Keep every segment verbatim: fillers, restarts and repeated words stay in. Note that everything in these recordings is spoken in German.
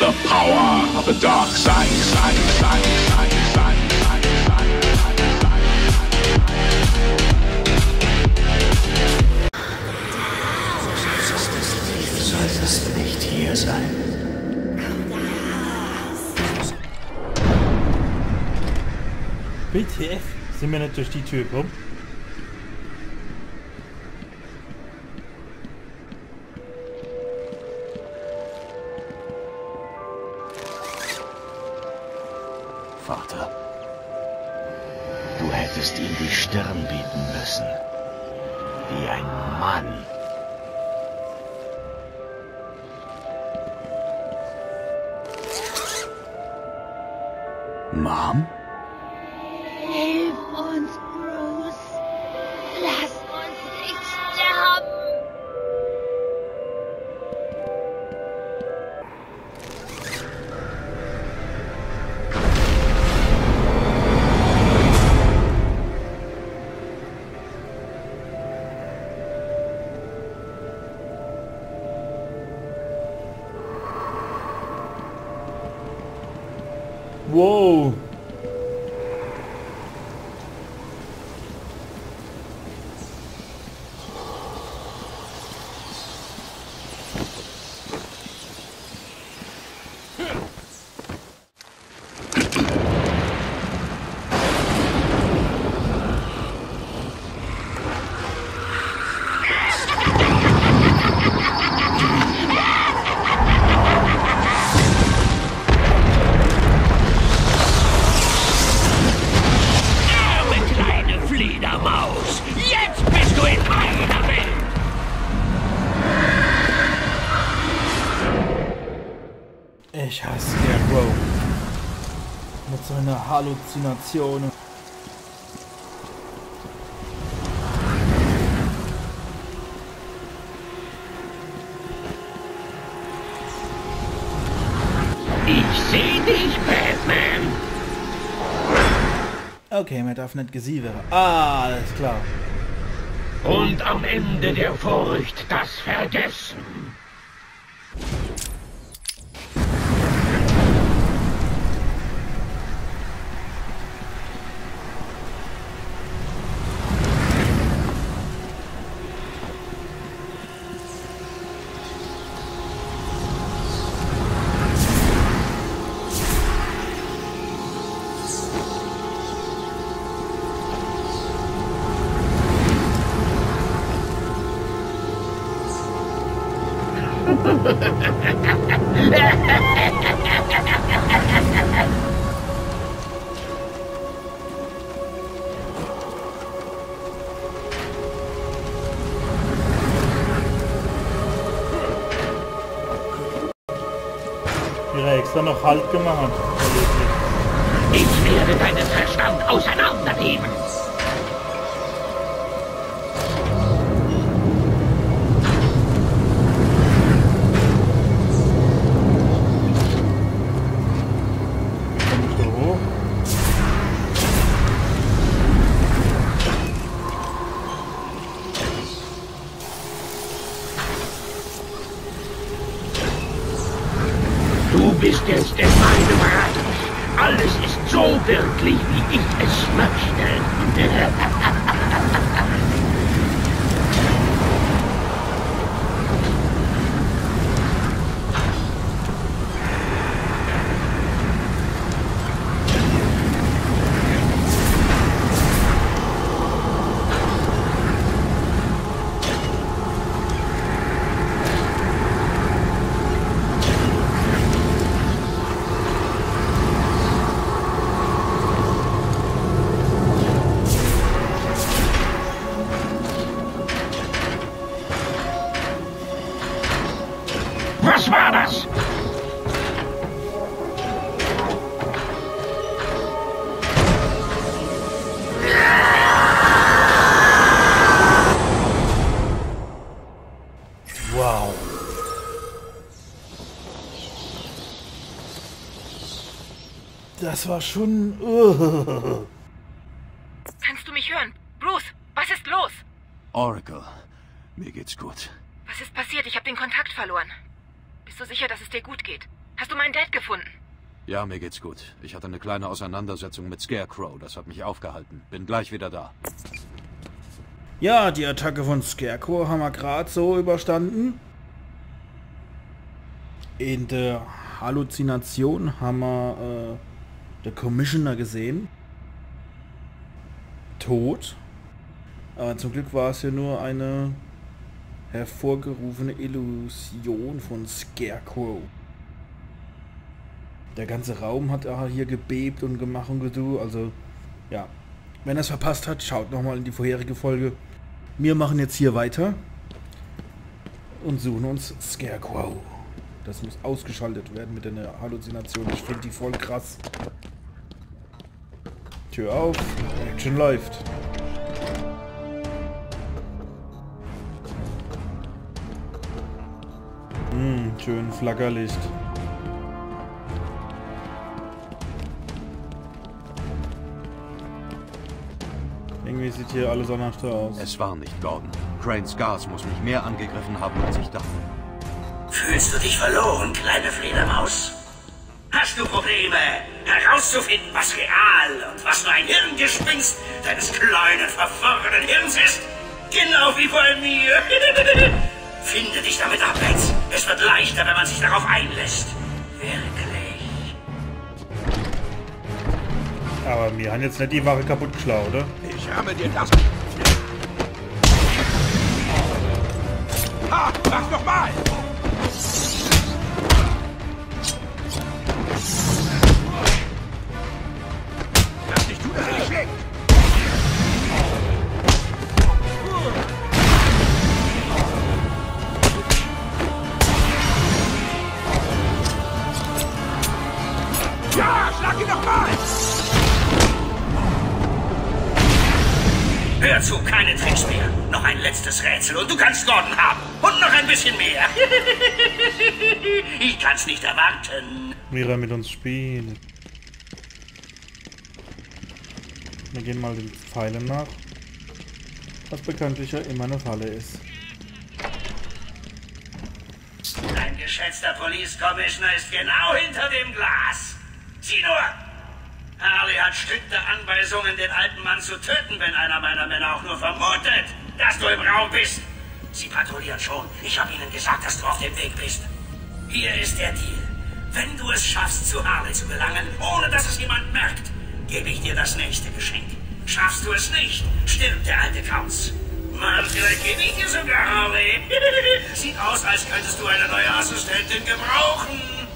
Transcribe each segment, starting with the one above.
The power of the dark side, side, side, side, side, side, side, side. Du solltest nicht hier sein. W T F? Sind wir nicht durch die Tür gekommen? Vater, du hättest ihm die Stirn bieten müssen. Wie ein Mann. Mom? Hilf uns, Bruce. Lass uns nicht sterben. Wow! Ich hasse Scarecrow. Mit seiner Halluzination. Ich seh dich, Batman. Okay, man darf nicht gesievere. Ah, alles klar. Und am Ende der Furcht das Vergessen. Ihre extra noch Halt gemacht. Ich werde deinen Verstand auseinandernehmen. Du bist jetzt in meinem Reich. Alles ist so wirklich, wie ich es möchte. Was war das? Wow. Das war schon... Uh. Kannst du mich hören? Bruce, was ist los? Oracle, mir geht's gut. Was ist passiert? Ich habe den Kontakt verloren. Bist du sicher, dass es dir gut geht? Hast du meinen Dad gefunden? Ja, mir geht's gut. Ich hatte eine kleine Auseinandersetzung mit Scarecrow. Das hat mich aufgehalten. Bin gleich wieder da. Ja, die Attacke von Scarecrow haben wir gerade so überstanden. In der Halluzination haben wir äh, den Commissioner gesehen. Tot. Aber zum Glück war es ja nur eine hervorgerufene Illusion von Scarecrow. Der ganze Raum hat hier gebebt und gemacht und gedu. Also, ja. Wenn er es verpasst hat, schaut nochmal in die vorherige Folge. Wir machen jetzt hier weiter. Und suchen uns Scarecrow. Das muss ausgeschaltet werden mit einer Halluzination. Ich finde die voll krass. Tür auf. Action läuft. Hm, schön Flackerlicht. Irgendwie sieht hier alles anders aus. Es war nicht Gordon. Cranes Gas muss mich mehr angegriffen haben, als ich dachte. Fühlst du dich verloren, kleine Fledermaus? Hast du Probleme, herauszufinden, was real und was nur ein Hirngespinst deines kleinen, verworrenen Hirns ist? Genau wie bei mir. Finde dich damit ab, Letz. Es wird leichter, wenn man sich darauf einlässt. Wirklich. Aber wir haben jetzt nicht die Waffe kaputt geschlagen, oder? Ich ramme dir das. Ha! Mach noch mal! Lass dich tun, dass er dich schlägt! Ja, schlag ihn noch mal! Hör zu, keine Tricks mehr. Noch ein letztes Rätsel und du kannst Gordon haben. Und noch ein bisschen mehr. Ich kann's nicht erwarten. Mira mit uns spielt. Wir gehen mal den Pfeilen nach. Was bekanntlich ja immer eine Falle ist. Ein geschätzter Police Commissioner ist genau hinter dem Glas. Sieh nur! Harley hat strikte Anweisungen, den alten Mann zu töten, wenn einer meiner Männer auch nur vermutet, dass du im Raum bist. Sie patrouillieren schon. Ich habe ihnen gesagt, dass du auf dem Weg bist. Hier ist der Deal. Wenn du es schaffst, zu Harley zu gelangen, ohne dass es jemand merkt, gebe ich dir das nächste Geschenk. Schaffst du es nicht, stirbt der alte Kauz. Mann, vielleicht gebe ich dir sogar Harley. Sieht aus, als könntest du eine neue Assistentin gebrauchen.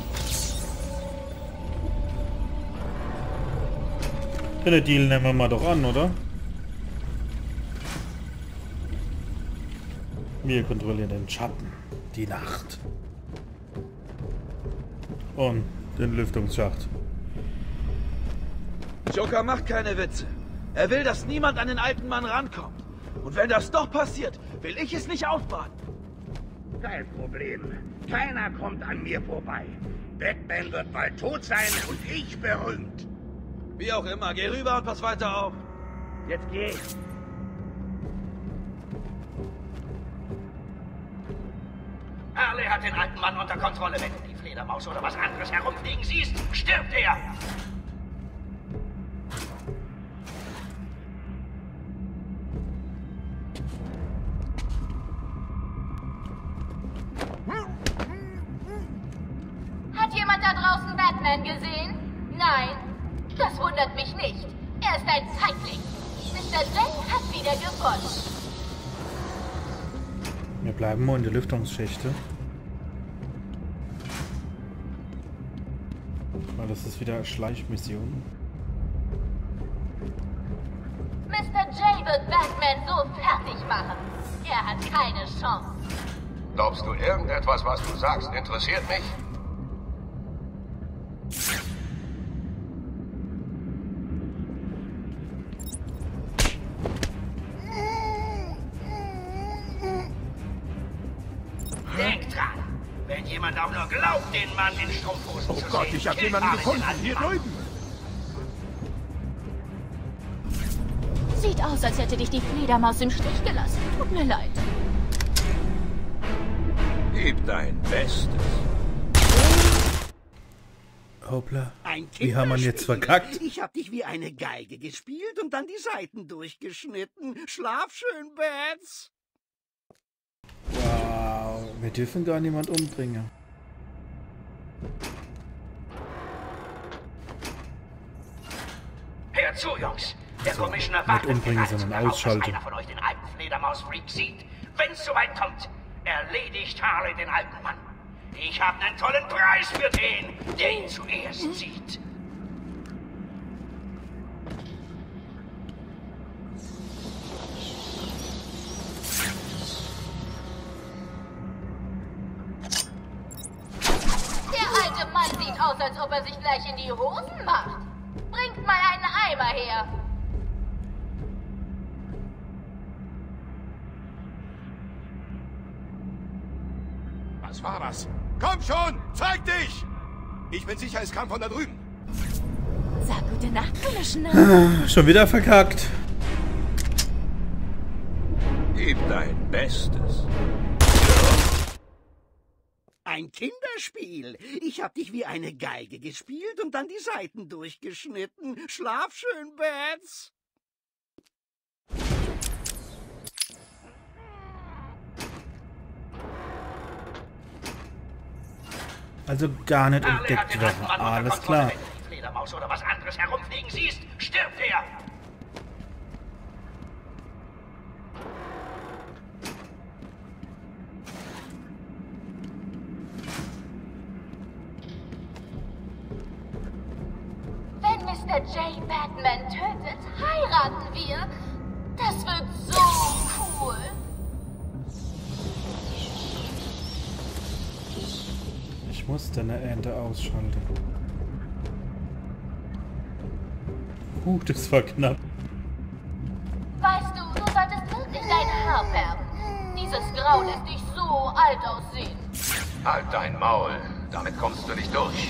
Den Deal nehmen wir mal doch an, oder? Wir kontrollieren den Schatten, die Nacht und den Lüftungsschacht. Joker macht keine Witze. Er will, dass niemand an den alten Mann rankommt. Und wenn das doch passiert, will ich es nicht aufwarten. Kein Problem. Keiner kommt an mir vorbei. Batman wird bald tot sein und ich berühmt. Wie auch immer, geh rüber und pass weiter auf. Jetzt geh. Harley hat den alten Mann unter Kontrolle. Wenn du die Fledermaus oder was anderes herumfliegen siehst, stirbt er. Hat jemand da draußen Batman gesehen? Nein? Das wundert mich nicht. Er ist ein Feigling. Mister J hat wieder gewonnen. Wir bleiben mal in der Lüftungsschächte. Weil das ist wieder Schleichmission. Mister J wird Batman so fertig machen. Er hat keine Chance. Glaubst du, irgendetwas, was du sagst, interessiert mich? Denk dran. Wenn jemand auch nur glaubt, den Mann in Strumpfhosen Oh zu Gott, sehen, ich hab killt jemanden Harley den gefunden. alten Hier Mann. drüben. Sieht aus, als hätte dich die Fledermaus im Stich gelassen. Tut mir leid. Gib dein Bestes. Hoppla. Ein Wie haben wir jetzt Kinderspiel. verkackt? Ich hab dich wie eine Geige gespielt und dann die Saiten durchgeschnitten. Schlaf schön, Bats. Wow, wir dürfen gar niemand umbringen. Hört zu, Jungs. Der So, Commissioner nicht wartet umbringen, gerade sondern darauf, ausschalten. dass einer von euch den alten Fledermaus-Freak sieht. Wenn's soweit kommt, erledigt Harley den alten Mann. Ich habe einen tollen Preis für den, der ihn zuerst sieht. Der alte Mann sieht aus, als ob er sich gleich in die Hosen macht. Bringt mal einen Eimer her. Was war das? Komm schon! Zeig dich! Ich bin sicher, es kam von da drüben. Sag gute Nacht, Commissioner. Schon wieder verkackt. Gib dein Bestes. Ein Kinderspiel. Ich hab dich wie eine Geige gespielt und dann die Saiten durchgeschnitten. Schlaf schön, Bats. Also gar nicht Harley hat entdeckt den alten werden. Mann unter Alles Kontrolle. klar. Wenn du die Fledermaus oder was anderes herumfliegen siehst, stirbt er. Wenn Mister J. Batman tötet, heiraten wir. Das wird so cool. Ich musste eine Ente ausschalten. Uh, das war knapp. Weißt du, du solltest wirklich dein Haar färben. Dieses Grau lässt dich so alt aussehen. Halt dein Maul. Damit kommst du nicht durch.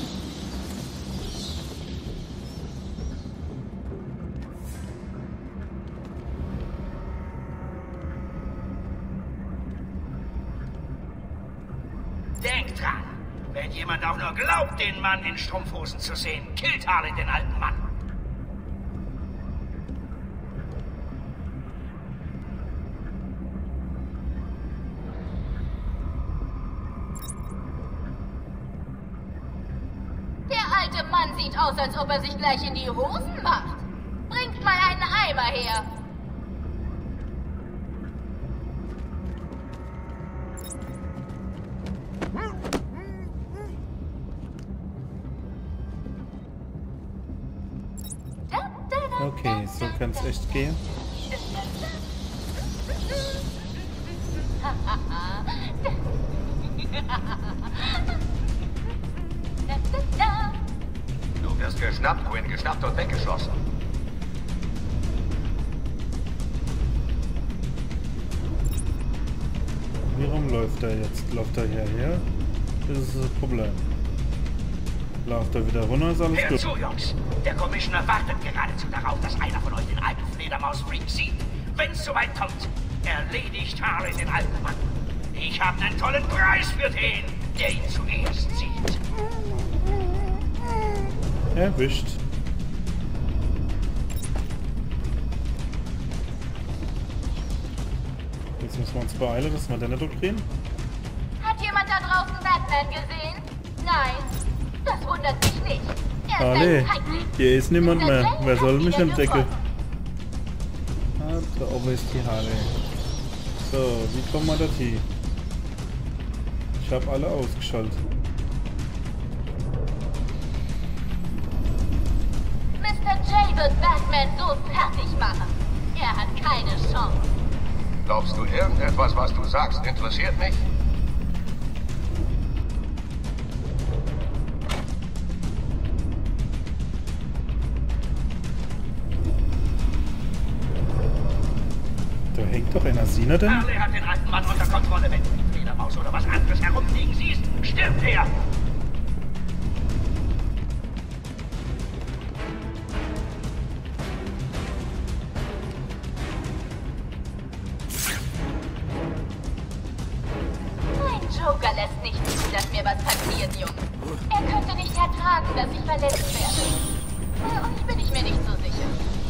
Denkt dran, wenn jemand auch nur glaubt, den Mann in Strumpfhosen zu sehen, killt Harley den alten Mann. Der alte Mann sieht aus, als ob er sich gleich in die Hosen macht. Bringt mal einen Eimer her. Okay, so kann es echt gehen. Du wirst geschnappt, Quinn, geschnappt und weggeschlossen. Wie rum läuft er jetzt? Läuft er hierher? Das ist das Problem. Läuft er wieder runter, ist alles Hört gut. zu, Jungs. Der Commissioner wartet geradezu darauf, dass einer von euch den alten Fledermaus-Freak sieht. Wenn's soweit kommt, erledigt Harley den alten Mann. Ich habe einen tollen Preis für den, der ihn zuerst sieht. Erwischt. Jetzt müssen wir uns beeilen, dass wir den nicht kriegen. Hat jemand da draußen Batman gesehen? Nein. Das wundert mich nicht. Er ist Harley, ein Feigling. hier ist niemand Mister mehr. J Wer hat soll mich wieder entdecken? gewonnen. Ah, da oben ist die Harley. So, wie kommen wir da hin? Ich habe alle ausgeschaltet. Mister J wird Batman so fertig machen. Er hat keine Chance. Glaubst du, irgendetwas, was du sagst, interessiert mich? Da hängt doch einer Sina denn? Harley hat den alten Mann unter Kontrolle. Wenn du die Fledermaus oder was anderes herumfliegen siehst, stirbt er. Mein Joker lässt nicht zu, dass mir was passiert, Jungen. Er könnte nicht ertragen, dass ich verletzt werde. Und bin ich mir nicht so sicher.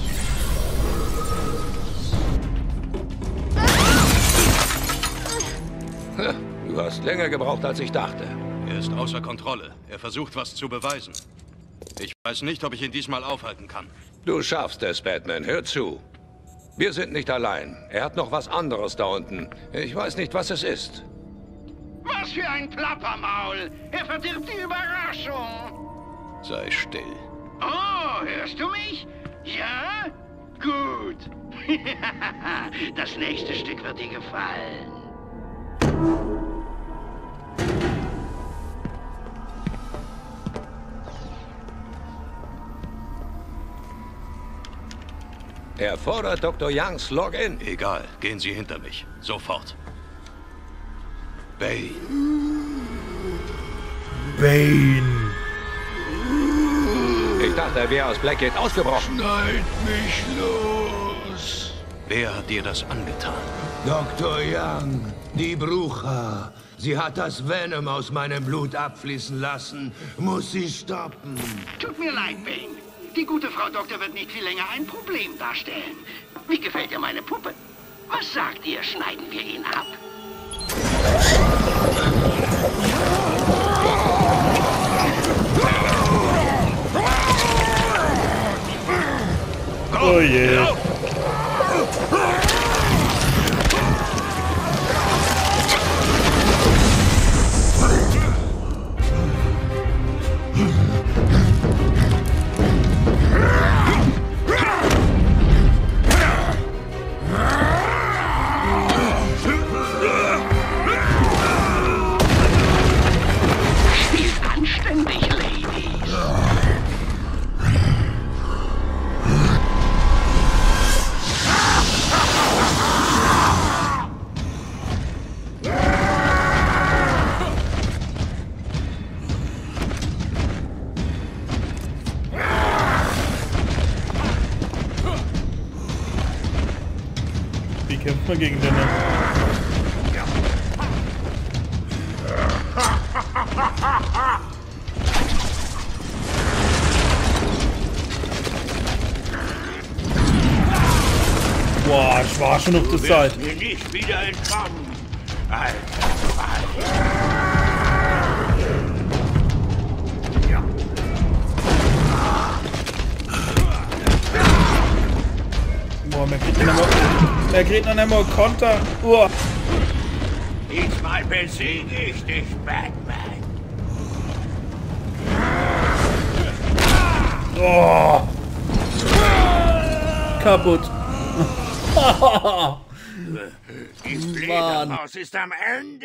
Du hast länger gebraucht, als ich dachte. Er ist außer Kontrolle. Er versucht, was zu beweisen. Ich weiß nicht, ob ich ihn diesmal aufhalten kann. Du schaffst es, Batman. Hör zu. Wir sind nicht allein. Er hat noch was anderes da unten. Ich weiß nicht, was es ist. Was für ein Plappermaul! Er verdirbt die Überraschung! Sei still. Oh, hörst du mich? Ja? Gut. Das nächste Stück wird dir gefallen. Er fordert Doktor Youngs Login. Egal, gehen Sie hinter mich. Sofort. Bane. Bane. Ich dachte, er wäre aus Blackgate ausgebrochen. Schneid mich los. Wer hat dir das angetan? Doktor Young, die Brucha. Sie hat das Venom aus meinem Blut abfließen lassen. Muss sie stoppen. Tut mir leid, Bane. Die gute Frau Doktor wird nicht viel länger ein Problem darstellen. Wie gefällt dir meine Puppe? Was sagt ihr, schneiden wir ihn ab? Oh je. Yeah. Wie kämpft man gegen den? Boah, ich war schon auf der Seite. Mir nicht wieder entkommen. Alter, Boah, man kriegt noch einmal, man kriegt noch einmal Konter. Uah. Diesmal besiege ich dich, Batman. Oh. Kaputt. Die Fledermaus ist am Ende.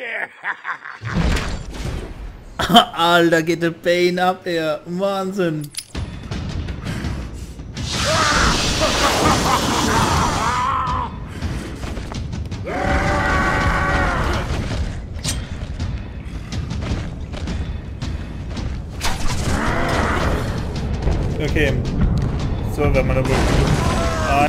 Alter, geht der Bane ab, ey. Wahnsinn. Okay. So, wenn man da wohl. Ah.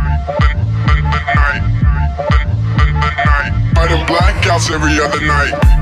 Blackouts every other night.